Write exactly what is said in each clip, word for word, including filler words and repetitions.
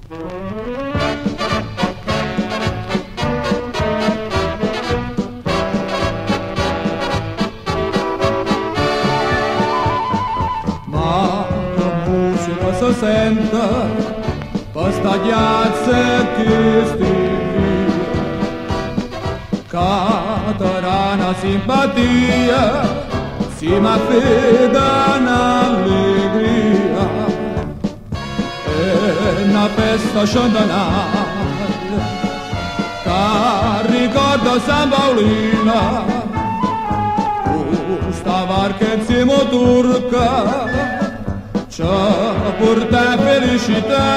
Se senta questa ghiaccia che stivia, catarana simpatia, si ma feda un'allegria, e una festa sciandanata, che ricorda San Paolina, questa barca insieme a turca, ci porta felicità,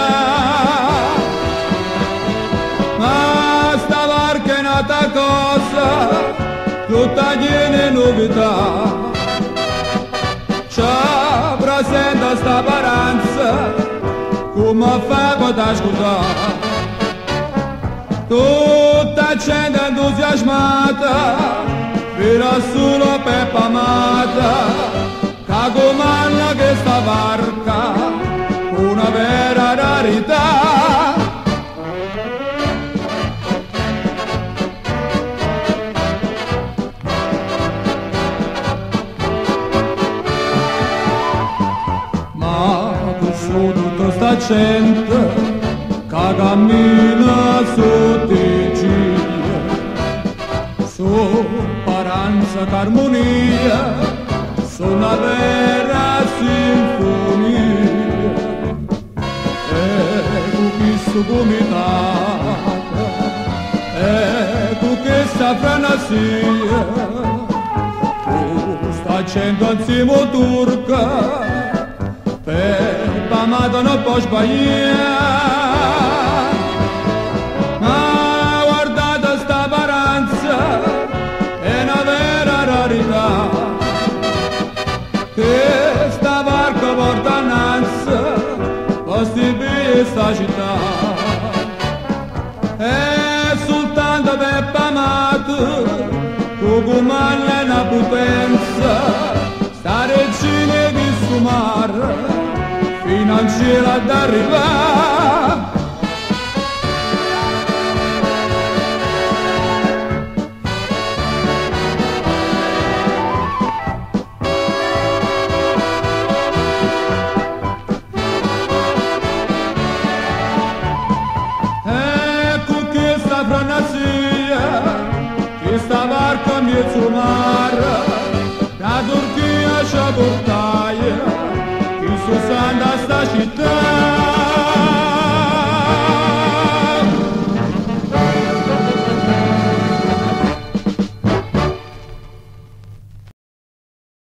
ma sta barca è nata cosa, tutta piena novità, ci presenta sta paranza, come fa quando ascoltare, tutta gente entusiasmata, fino solo per amata, che comanda questa barca, una vera rarità. Ma su tutta sta gente che cammina sotto i giri, su paranza che armonia, una vera sinfonia, ecco questo comitato, ecco questa frenesia, sta gente insieme a turca, per l'amata non può sbagliare, ma guardate sta paranza, è una vera rarità. Questa barca porta innanzi, posti qui sta città, è soltanto per amato, come è una potenza, sta regina di sto mare, fino al cielo ad arrivare. Questa barca in mezzo al mare, da Turchia ci portaia, che sono sta città.